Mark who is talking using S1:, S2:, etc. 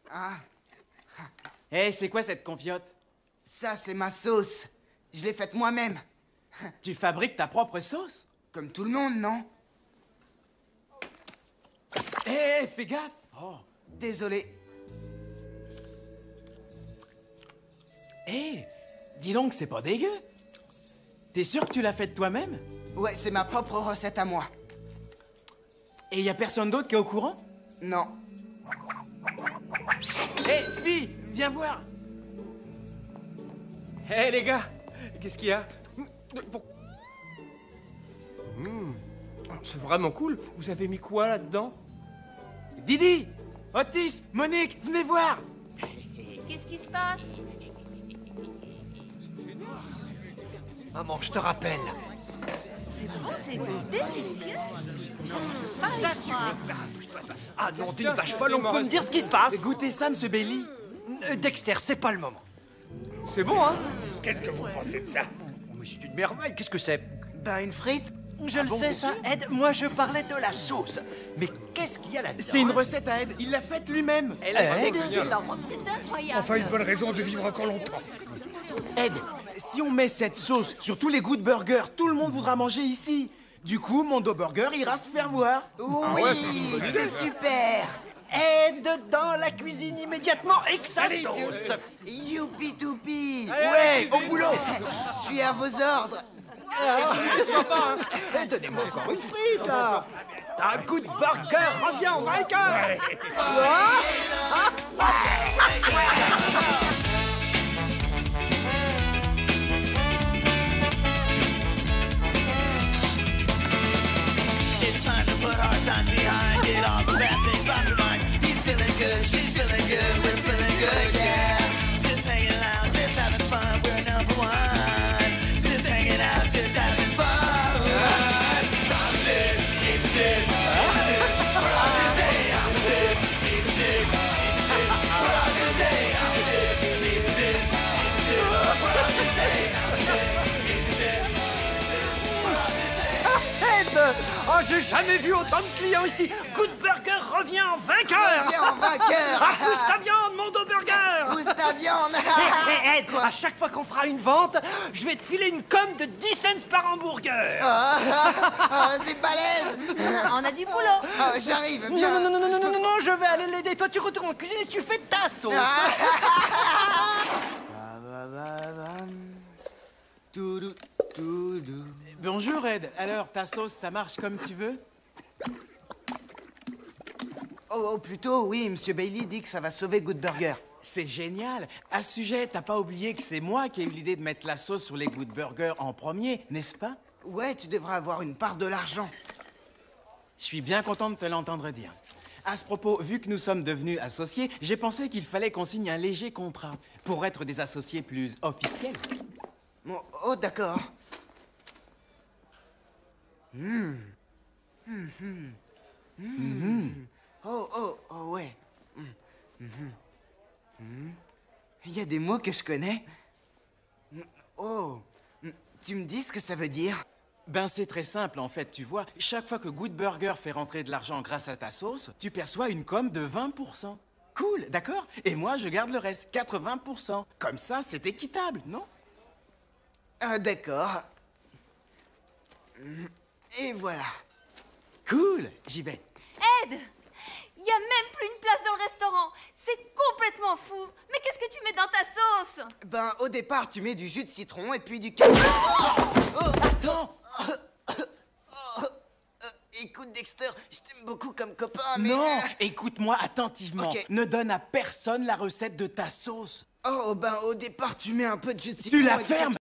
S1: Ah,
S2: Hé, c'est quoi cette confiote?
S1: ça c'est ma sauce. Je l'ai faite moi-même.
S2: Tu fabriques ta propre sauce?
S1: Comme tout le monde, non?
S2: Hé, fais gaffe! Oh.
S1: Désolé.
S2: Hé, dis donc, c'est pas dégueu. T'es sûr que tu l'as faite toi-même?
S1: Ouais, c'est ma propre recette à moi.
S2: Et y a personne d'autre qui est au courant?
S1: Non.
S2: Hé, fille, viens voir.
S3: Hé les gars, qu'est-ce qu'il y a? C'est vraiment cool. Vous avez mis quoi là-dedans?
S2: Didi, Otis, Monique, venez voir.
S4: Qu'est-ce qui se passe?
S5: Maman, je te rappelle.
S4: C'est bon, c'est délicieux. Pas
S5: Ça
S4: y croire.
S5: Ah non, t'es une vache folle, on peut me dire ce qui se passe.
S2: Goûtez ça, monsieur Bailey.
S5: Dexter, c'est pas le moment.
S3: C'est bon, hein?
S6: Qu'est-ce que vous pensez de ça?
S5: Mais c'est une merveille, qu'est-ce que c'est?
S1: Ben, une frite?
S5: Je le sais, ça, Ed. Moi, je parlais de la sauce. Mais qu'est-ce qu'il y a là-dedans?
S2: C'est une recette à Ed, il l'a faite lui-même.
S4: Excellent, c'est incroyable.
S6: Enfin, une bonne raison de vivre encore longtemps.
S2: Ed, si on met cette sauce sur tous les goûts de burger, tout le monde voudra manger ici. Du coup, mon dos burger ira se faire voir.
S1: Oui, c'est super.
S5: Ed dans la cuisine immédiatement et que sa sauce.
S1: Youpi toupi. Ouais, au boulot. Je suis à vos ordres.
S5: Donnez-moi encore une frite, là. Un coup de burger revient en vainqueur.
S7: It's time to put hard times behind, get all the bad things off your mind. He's feeling good, she's feeling good, we're feeling good, yeah. Just hanging out, just having fun, we're number one. Just hanging out, just having fun. I'm a dick, he's a dick, we're all good day. I'm a dick, he's a dick, she's a dick, we're all good day. I'm a dick, he's a dick, she's a dick, we're all good day. I'm a dick, he's a dick, she's a dick, we're all good day.
S5: Ed! Oh, j'ai jamais vu autant de clients ici. Good Burger revient en vainqueur.
S1: Viens en vainqueur.
S5: Ah, pousse ta viande, mon dos burger.
S1: Pousse ta viande.
S5: Hé, Ed, à chaque fois qu'on fera une vente, je vais te filer une com de 10 cents par hamburger.
S1: C'est balèze.
S4: On a du boulot.
S1: J'arrive,
S5: Non,
S1: viens.
S5: non, non, non, non, non, non, non, je vais aller l'aider. Toi, tu retournes en cuisine et tu fais ta sauce.
S1: Toudou, toudou.
S2: Bonjour, Ed. Alors, ta sauce, ça marche comme tu veux?
S1: Oh, plutôt, oui, Monsieur Bailey dit que ça va sauver Good Burger.
S2: C'est génial. À ce sujet, t'as pas oublié que c'est moi qui ai eu l'idée de mettre la sauce sur les Good Burger en premier, n'est-ce pas?
S1: Ouais, tu devrais avoir une part de l'argent.
S2: Je suis bien content de te l'entendre dire. À ce propos, vu que nous sommes devenus associés, j'ai pensé qu'il fallait qu'on signe un léger contrat pour être des associés plus officiels.
S1: Bon, oh, d'accord. Oh, ouais. Il y a des mots que je connais. Oh, tu me dis ce que ça veut dire?
S2: Ben, c'est très simple, en fait, tu vois. Chaque fois que Good Burger fait rentrer de l'argent grâce à ta sauce, tu perçois une com de 20%. Cool, d'accord? Et moi, je garde le reste, 80%. Comme ça, c'est équitable, non?
S1: Ah, d'accord. Et voilà.
S2: Cool, j'y vais.
S4: Ed, il y a même plus une place dans le restaurant. C'est complètement fou. Mais qu'est-ce que tu mets dans ta sauce?
S1: Ben, au départ, tu mets du jus de citron et puis du café.
S2: Attends!
S1: Écoute, Dexter, je t'aime beaucoup comme copain, mais...
S2: Non, écoute-moi attentivement.
S1: Ok.
S2: Ne donne à personne la recette de ta sauce.
S1: Oh, ben, au départ, tu mets un peu de jus de citron...
S2: Tu la
S1: et du
S2: fermes!